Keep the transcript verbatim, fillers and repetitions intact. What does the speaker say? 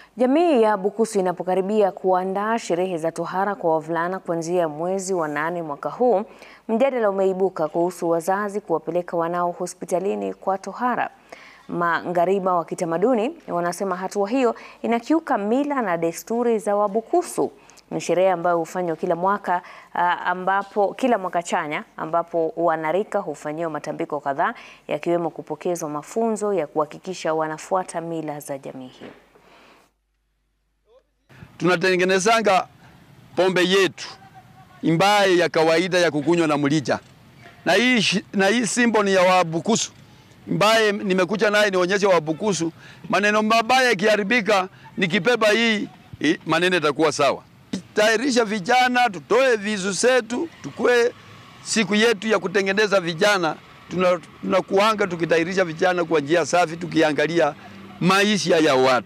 Jamii ya Bukusu inapokaribia kuandaa sherehe za tohara kwa wavulana kuanzia mwezi wa nane mwaka huu, mjadala umeibuka kuhusu wazazi kuwapeleka wanao hospitalini kwa tohara. Maghariba wa kitamaduni wanasema hatua hiyo inakiuka mila na desturi za Wabukusu. Ni sherehe ambayo hufanywa kila mwaka uh, ambapo kila mwaka chanya ambapo wanarika hufanyiwa matambiko kadhaa yakiwemo kupokezwa mafunzo ya kuhakikisha wanafuata mila za jamii hiyo. Tunatengenezanga pombe yetu imbaye ya kawaida ya kukunywa na mlija. Na hii na hii simbo ni ya Wabukusu. Imbaye nimekuja naye nionyeshe Wabukusu. Maneno mabaya yakiharibika nikibeba hii, hii maneno yatakuwa sawa. Tayarisha vijana, tutoe vizu zetu, tukue siku yetu ya kutengeneza vijana. Tunakuanga tukitayarisha vijana kwa njia safi tukiangalia maisha ya watu.